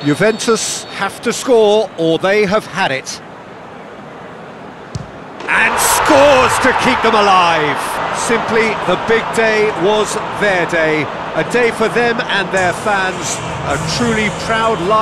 Juventus have to score or they have had it. And scores to keep them alive. Simply, the big day was their day. A day for them and their fans. A truly proud life.